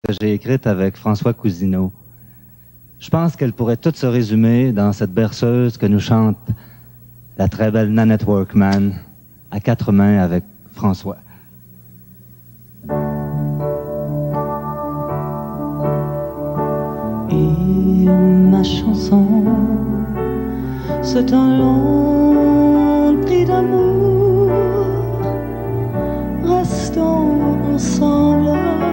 que j'ai écrite avec François Cousineau. Je pense qu'elle pourrait toute se résumer dans cette berceuse que nous chante la très belle Nanette Workman à quatre mains avec François. Et ma chanson, c'est un long cri d'amour. Restons ensemble.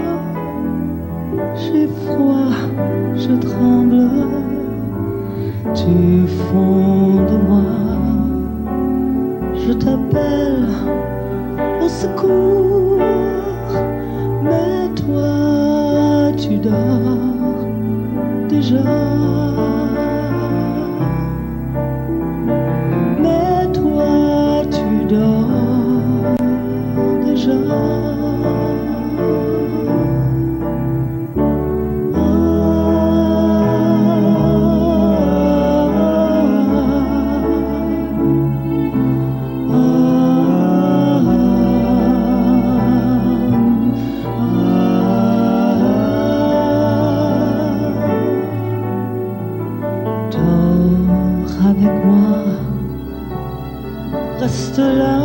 J'ai froid, je tremble du fond de moi. Je t'appelle au secours, mais toi tu dors déjà. Mais toi tu dors déjà. Reste là.